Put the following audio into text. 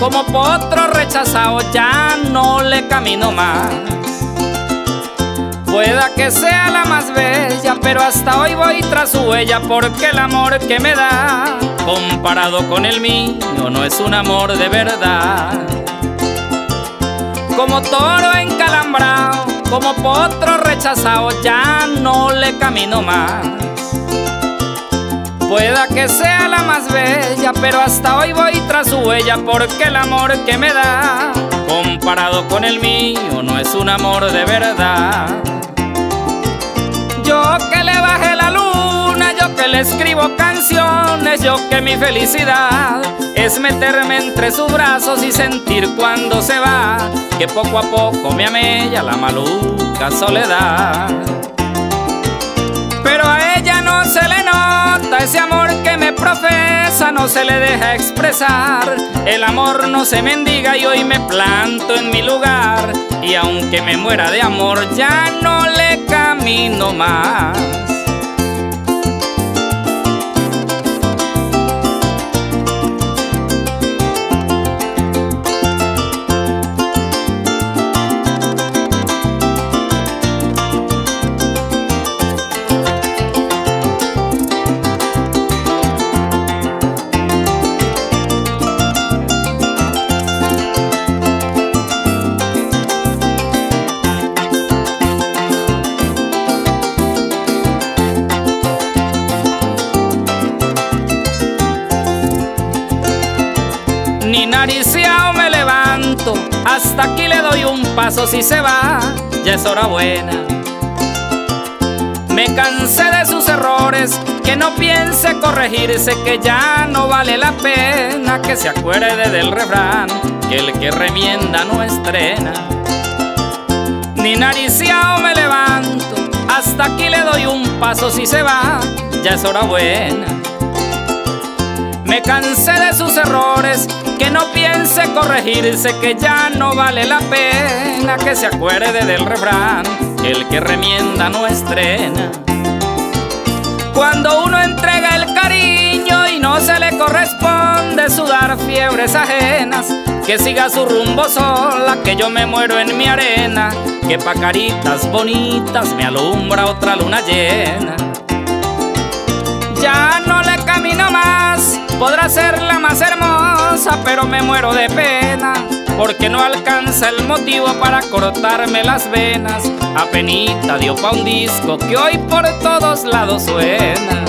como potro rechazado ya no le camino más. Pueda que sea la más bella, pero hasta hoy voy tras su huella, porque el amor que me da, comparado con el mío, no es un amor de verdad. Como toro encalambrado, como potro rechazado, ya no le camino más. Pueda que sea la más bella, pero hasta hoy voy tras su huella, porque el amor que me da, comparado con el mío, no es un amor de verdad. Yo que le bajé la luna, yo que le escribo canciones, yo que mi felicidad es meterme entre sus brazos y sentir cuando se va, que poco a poco me amella la maluca soledad. Pero a ella no se le nota ese amor que me profesa, no se le deja expresar. El amor no se mendiga y hoy me planto en mi lugar, y aunque me muera de amor ya no le camino más. Ni nariceao me levanto, hasta aquí le doy un paso. Si se va, ya es hora buena. Me cansé de sus errores, que no piense corregirse, que ya no vale la pena. Que se acuerde del refrán, que el que remienda no estrena. Ni nariceao me levanto, hasta aquí le doy un paso. Si se va, ya es hora buena. Me cansé de sus errores, que no piense corregirse, que ya no vale la pena. Que se acuerde del refrán, que el que remienda no estrena. Cuando uno entrega el cariño y no se le corresponde sudar fiebres ajenas, que siga su rumbo sola, que yo me muero en mi arena, que pa' caritas bonitas me alumbra otra luna llena. Ya no le camino más, podrá ser la más hermosa, pero me muero de pena, porque no alcanza el motivo para cortarme las venas. Apenita dio pa' un disco que hoy por todos lados suena.